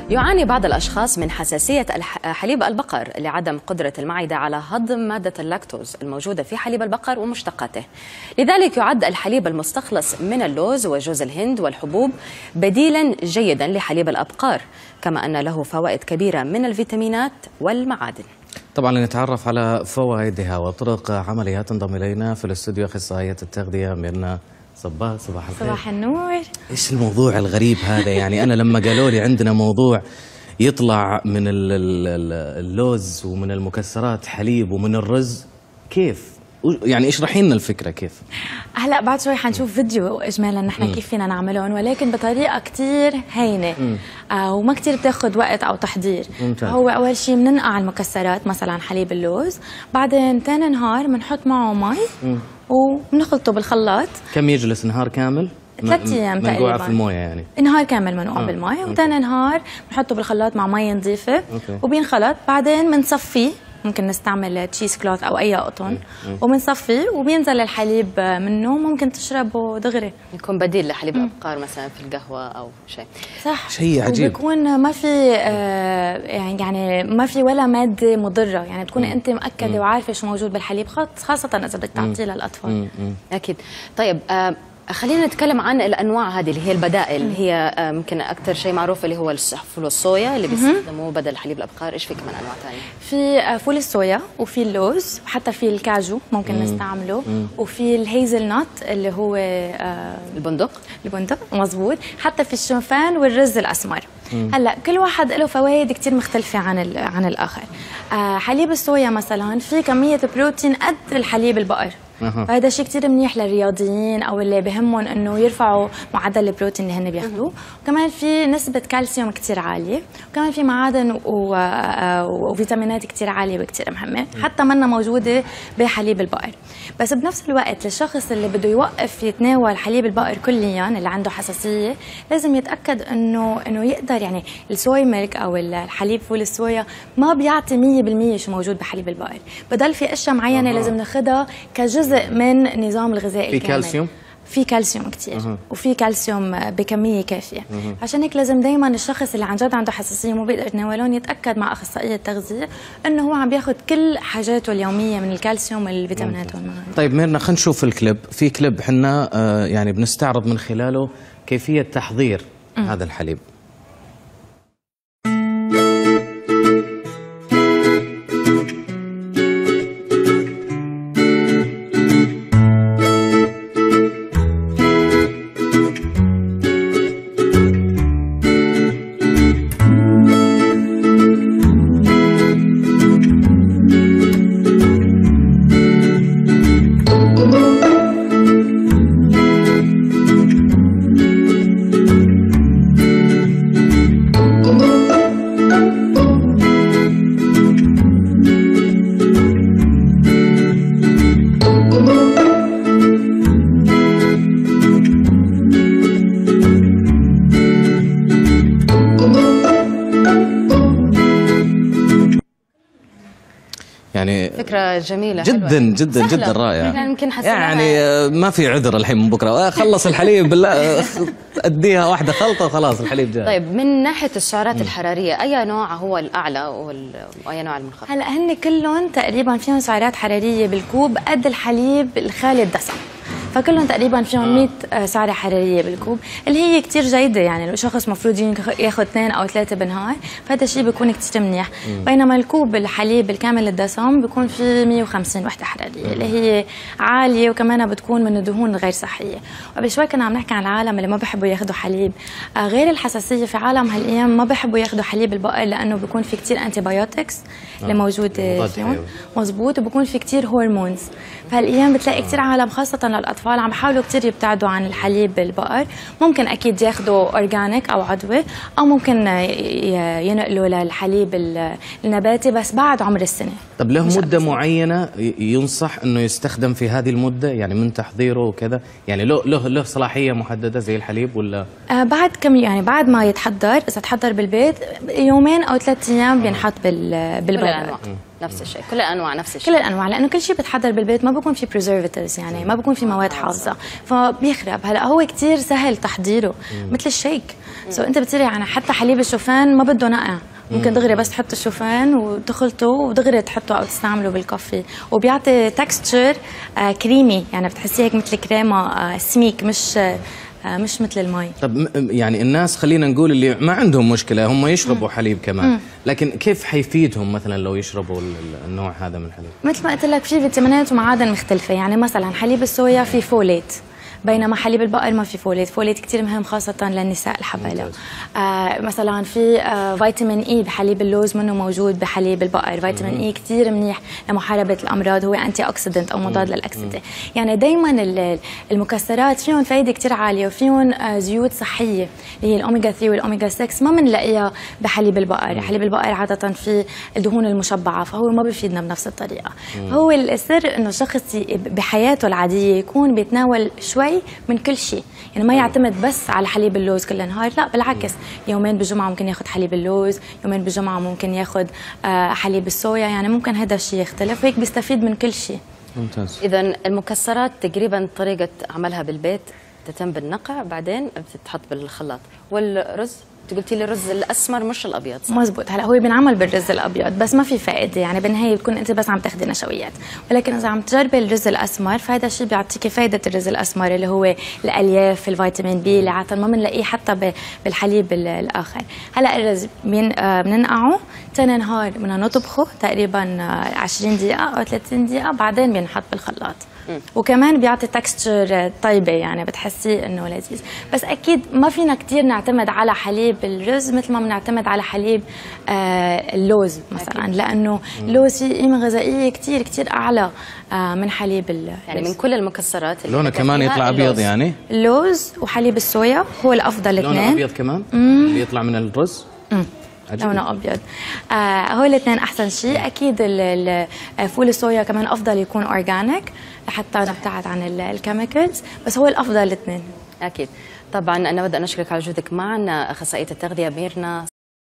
يعاني بعض الأشخاص من حساسية حليب البقر لعدم قدرة المعدة على هضم مادة اللاكتوز الموجودة في حليب البقر ومشتقاته. لذلك يعد الحليب المستخلص من اللوز وجوز الهند والحبوب بديلا جيدا لحليب الأبقار، كما أن له فوائد كبيرة من الفيتامينات والمعادن. طبعا لنتعرف على فوائدها وطرق عملها تنضم إلينا في الاستوديو أخصائية التغذية ميرنا صباغ. صباح الخير. صباح النور. ايش الموضوع الغريب هذا؟ يعني انا لما قالوا لي عندنا موضوع يطلع من اللوز ومن المكسرات حليب ومن الرز، كيف؟ يعني اشرحي لنا الفكره كيف. هلا بعد شوي حنشوف فيديو اجمالا نحن كيف فينا نعملهم، ولكن بطريقه كثير هينه وما كثير بتاخذ وقت او تحضير. هو اول شيء بننقع المكسرات مثلا حليب اللوز، بعدين ثاني نهار بنحط معه مي وبنخلطه بالخلاط. كم يجلس؟ نهار كامل؟ 3 ايام تقريبا. منقوعه في المويه يعني؟ نهار كامل منقوع بالمي، وثاني نهار بنحطه بالخلاط مع مي نظيفه وبينخلط. بعدين بنصفيه، ممكن نستعمل تشيز كلوث او اي قطن، وبنصفيه وبينزل الحليب منه، ممكن تشربه دغري. يكون بديل لحليب الابقار مثلا في القهوه او شيء. صح، شيء عجيب. وبيكون ما في يعني ما في ولا ماده مضره، يعني تكون انت مأكده وعارفه شو موجود بالحليب، خاصه اذا بدك تعطيه للاطفال. اكيد. طيب خلينا نتكلم عن الانواع هذه اللي هي البدائل، اللي هي يمكن اكثر شيء معروف اللي هو فول الصويا اللي بيستخدموه بدل حليب الابقار. ايش في كمان انواع ثانيه؟ في فول الصويا وفي اللوز، وحتى في الكاجو ممكن نستعمله، وفي الهيزل نوت اللي هو البندق مزبوط، حتى في الشوفان والرز الاسمر. هلا كل واحد له فوائد كثير مختلفه عن الاخر. حليب الصويا مثلا في كميه بروتين قد الحليب البقر، فهذا شيء كثير منيح للرياضيين او اللي بهمهم انه يرفعوا معدل البروتين اللي هن بياخذوه. وكمان في نسبه كالسيوم كثير عاليه، وكمان في معادن وفيتامينات كثير عاليه وكثير مهمه، حتى منا موجوده بحليب البقر. بس بنفس الوقت للشخص اللي بده يوقف يتناول حليب البقر كليا، اللي عنده حساسيه، لازم يتاكد انه يقدر، يعني السوي ميلك او الحليب فول الصويا ما بيعطي 100% شو موجود بحليب البقر، بضل في اشياء معينه لازم ناخذها كجزء من نظام الغذائي في الكامل. كالسيوم؟ في كالسيوم كثير، وفي كالسيوم بكميه كافيه. عشان هيك لازم دائما الشخص اللي عن جد عنده حساسيه وما بيقدر يتناولون يتاكد مع اخصائيه التغذيه انه هو عم بياخذ كل حاجاته اليوميه من الكالسيوم والفيتامينات والمعادن. طيب ميرنا، خلينا نشوف الكليب. في كليب حنا يعني بنستعرض من خلاله كيفيه تحضير هذا الحليب. يعني فكرة جميلة جدا حلوة. جدا جدا رائعة. يعني ما في عذر الحين من بكره، خلص الحليب بالله اديها واحدة خلطة وخلاص الحليب جاهز. طيب من ناحية السعرات الحرارية أي نوع هو الأعلى وأي نوع المنخفض؟ هلا هن كلهم تقريبا فيهم سعرات حرارية بالكوب قد الحليب الخالي الدسم، فكلهم تقريبا فيهم 100 سعرة حرارية بالكوب، اللي هي كثير جيدة. يعني الشخص مفروض ياخذ 2 أو 3 بالنهار، فهذا الشيء بيكون كثير منيح. بينما الكوب الحليب الكامل الدسم بيكون فيه 150 وحدة حرارية، اللي هي عالية، وكمان بتكون من الدهون الغير صحية. وقبل شوي كنا عم نحكي عن العالم اللي ما بيحبوا ياخذوا حليب. غير الحساسية، في عالم هالايام ما بيحبوا ياخذوا حليب البقر لأنه بيكون في كثير انتي بايوتكس اللي موجودة فيهم. مزبوط. وبيكون في كثير هرمونز، فهالايام بتلاقي كثير عالم خاصة للأطفال عم بحاولوا كثير يبتعدوا عن الحليب البقر. ممكن اكيد ياخذوا اورجانيك او عضوي، او ممكن ينقلوا للحليب النباتي بس بعد عمر السنه. طب له مده معينه ينصح انه يستخدم في هذه المده، يعني من تحضيره وكذا؟ يعني له صلاحيه محدده زي الحليب ولا بعد كم، يعني بعد ما يتحضر، اذا تحضر بالبيت 2 أو 3 أيام بينحط بالبراد. نفس الشيء، كل الانواع نفس الشيء. كل الانواع، لانه كل شيء بتحضر بالبيت ما بكون في بريزرفاتيفز، يعني ما بكون في مواد حافظه، فبيخرب. هلا هو كثير سهل تحضيره مثل الشيك. انت بتصيري يعني حتى حليب الشوفان ما بده نقع، ممكن دغري بس تحط الشوفان وتخلطه ودغري تحطه او تستعمله بالكافي، وبيعطي تكستشر كريمي، يعني بتحسيه هيك مثل كريمه سميك، مش مثل المي. طب يعني الناس خلينا نقول اللي ما عندهم مشكله هم يشربوا حليب كمان، لكن كيف حيفيدهم مثلا لو يشربوا النوع هذا من الحليب؟ مثل ما قلت لك في فيتامينات ومعادن مختلفه، يعني مثلا حليب الصويا فيه فوليت، بينما حليب البقر ما في فوليت. فوليت كثير مهم خاصة للنساء الحبالة. مثلا في فيتامين اي بحليب اللوز منه موجود بحليب البقر. فيتامين اي كثير منيح لمحاربة الأمراض، هو أنتي أوكسيدنت أو مضاد للأكسدة. يعني دايما المكسرات فيهم فايدة كثير عالية، وفيهم زيوت صحية اللي هي الأوميجا 3 والأوميجا 6 ما بنلاقيها بحليب البقر. حليب البقر عادة في الدهون المشبعة، فهو ما بيفيدنا بنفس الطريقة. هو السر إنه الشخص بحياته العادية يكون بيتناول شوي من كل شيء، يعني ما يعتمد بس على حليب اللوز كل نهار، لا بالعكس، يومين بالجمعة ممكن ياخذ حليب اللوز، يومين بالجمعة ممكن ياخذ حليب الصويا، يعني ممكن هذا الشيء يختلف، وهيك بيستفيد من كل شيء. ممتاز. إذا المكسرات تقريبا طريقة عملها بالبيت تتم بالنقع، بعدين بتتحط بالخلاط. والرز قلتي لي الرز الاسمر مش الابيض، صح؟ مزبوط. هلا هو بينعمل بالرز الابيض بس ما في فائده، يعني بالنهايه بتكون انت بس عم تاخذي نشويات، ولكن اذا عم تجربي الرز الاسمر فهذا الشيء بيعطيكي فائده الرز الاسمر اللي هو الالياف، الفيتامين بي اللي عاده ما بنلاقيه حتى بالحليب الاخر. هلا الرز بننقعه ثاني نهار، بدنا نطبخه تقريبا 20 دقيقه او 30 دقيقه، بعدين بينحط بالخلاط. وكمان بيعطي تكستشر طيبه، يعني بتحسي انه لذيذ. بس اكيد ما فينا كثير نعتمد على حليب الرز مثل ما بنعتمد على حليب اللوز مثلا، لانه اللوز فيه قيمه غذائيه كثير كثير اعلى من حليب الرز. يعني من كل المكسرات لونه كمان يطلع ابيض، يعني اللوز وحليب الصويا هو الافضل الاثنين. لونه ابيض كمان اللي يطلع من الرز. لونه ابيض. هو الاثنين احسن شيء. اكيد فول الصويا كمان افضل يكون اورجانيك لحتى نبتعد عن الكيميكالز، بس هو الافضل الاثنين. اكيد. طبعا انا بدي اشكرك على وجودك معنا، اخصائيه التغذيه ميرنا